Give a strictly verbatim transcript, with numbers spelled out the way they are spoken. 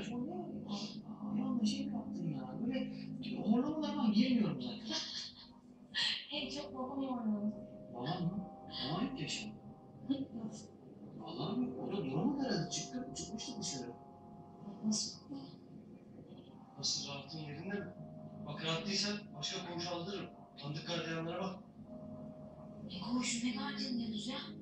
saçmalıyor ya. Ayağımda şey yaptın ya. Böyle horlamalar falan girmiyorum zaten. En çok babam oynuyor. Babam mı? Babam yok ya şimdi. Nasıl? Vallahi mi? O da duramadı herhalde. Çıktı, çıkmıştı dışarı. Nasıl? Nasıl, rahatın yerinde mi? Bak rahat değilsen başka komşu aldırırım. Tanıdık gardiyanlara bak. Ne koğuşu ne gardin diyoruz ya?